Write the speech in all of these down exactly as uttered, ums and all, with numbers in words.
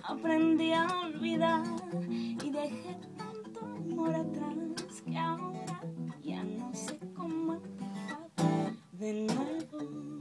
aprendí a olvidar y dejé tanto amor atrás que ahora ya no sé cómo empezar de nuevo.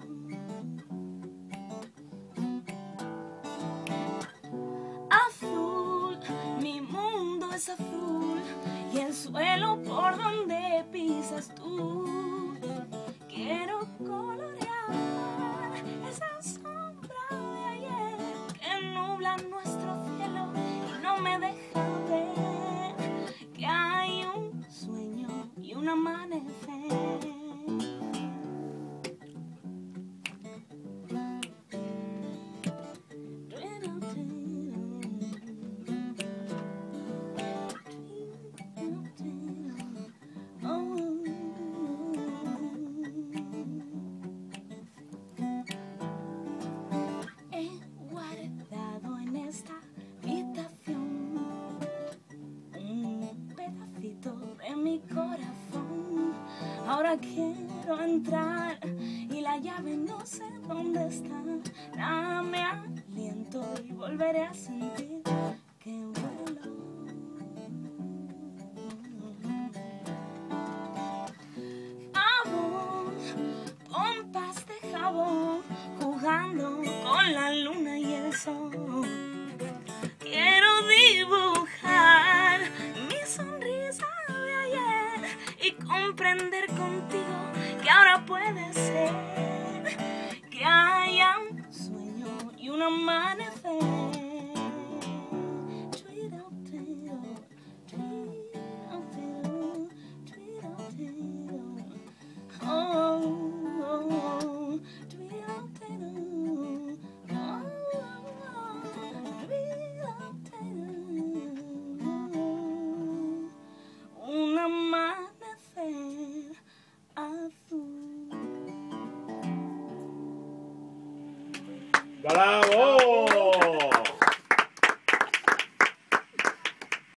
Azul, mi mundo es azul y el suelo por donde pisas tú. Quiero colorear esa sombra de ayer que nubla nuestro cielo y no me deja ver que hay un sueño y un amanecer. Mi corazón, ahora quiero entrar y la llave no sé dónde está. Dame aliento y volveré a sentir que vuelo. Jabón, pompas de jabón, jugando con la luna y el sol. Quiero dibujar mi sonrisa y comprender contigo que ahora puede ser que haya un sueño y un amanecer. Un amanecer azul. ¡Bravo!